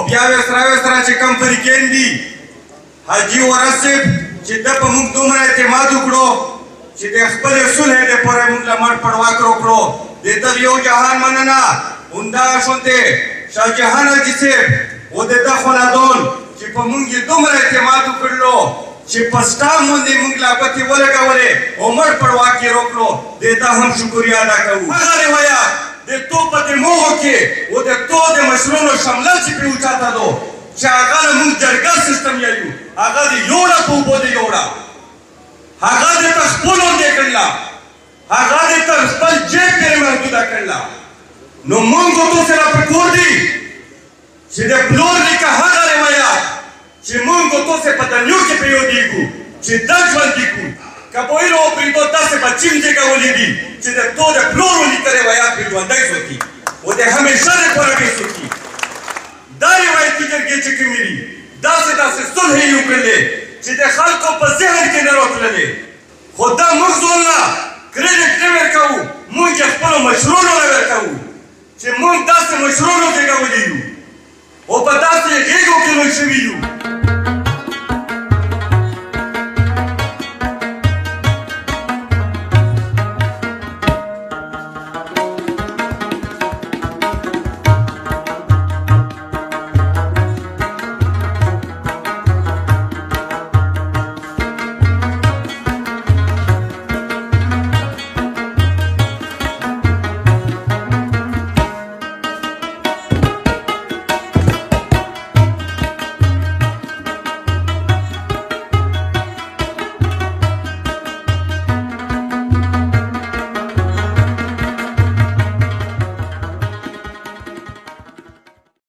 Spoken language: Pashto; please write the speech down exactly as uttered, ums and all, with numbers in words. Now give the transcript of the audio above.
بیا وسره وسره چې کم فریقین دي حاجي ورس صاحب چې ده په موږ دومره اعتماد وکړو چې د خپلې صلح دپاره موږ له مړ پړواک وکړو د دغه یو جهان مننه همدغه شانتې شاه جهان حاجي صاحب و د ده خلدون چې په موږ یې دومره اعتماد وکړلو چې په سټام باندې موږ لا ګوتې ولګولې او مړ پړواک یې وکړو د ده هم شکریه ادا کوو هغه روایت د تو په دې موغو کې و د تو د مشرونو شملل چې پرې اوچاته دو چې هغه له موږ جرګه سیستم یایو هغه د یوړه په اوبو د یوړه هغه د ته خپل وندې کړله هغه د ته خپل جیب پرې محدوده کړله نو موږ تو سره پکور دي چې د پلور لیکه هغه روایت چې موږ تو سه په دنیو کې پریودېږو چې دا ژوند لیکو که بویلو او پرېدو داسې به چیم ځای کولی دي چې د تو د